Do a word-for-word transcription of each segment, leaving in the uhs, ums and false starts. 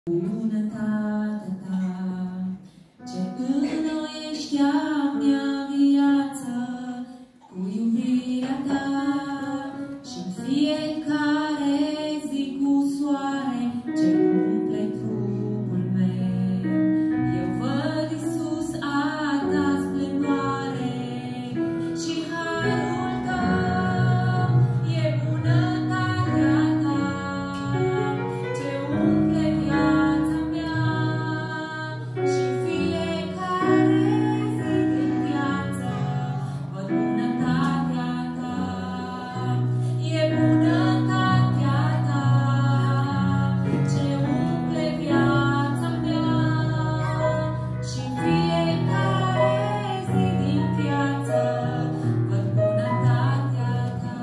Bunătatea ta, ce înnoiești a mea viață cu iubirea ta și-n fiecare zi cu soare ce umple trupul meu. Eu văd, Iisus, a ta splendoare și harul tău e bunătatea ta, ce umple viața mea și fiecare zi din viață văd bunătatea ta. E bunătatea ta ce umple viața mea și fiecare zi din viață văd bunătatea ta.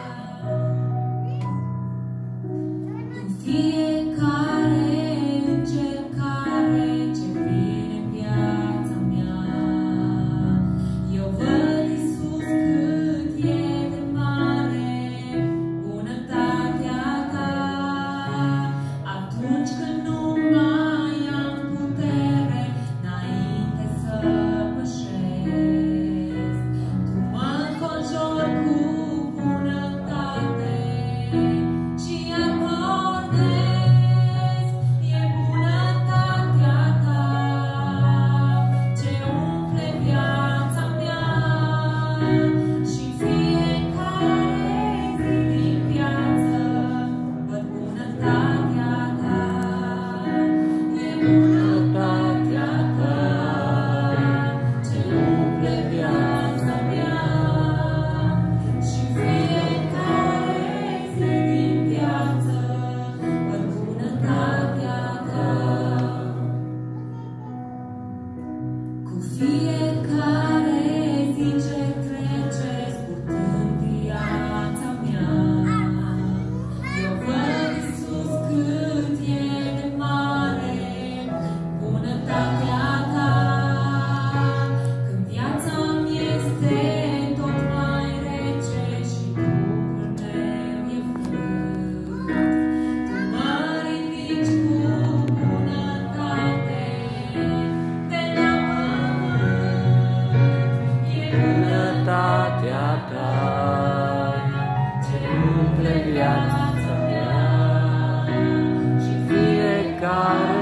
În fiecare încercare ce vine în viața mea, eu văd, Iisus, cât e de mare bunătatea ta. Atunci când nu mai am putere înainte să pășesc, tu mă înconjori cu bunătate și iar pornesc. E bunătatea ta ce umple viața mea și fiecare zi din viață văd bunătatea ta. E bunătatea ta ce umple viața mea și fiecare zi din viață văd bunătatea ta. Cu fiecare zi ce trece scurtând viața mea, eu văd, Iisus, cât e de mare bunătatea ta. Când viața-mi este tot mai rece și trupul meu e frânt, tu mă ridici cu bunătate de la pământ. E bunătatea ta ce umple viața mea și fiecare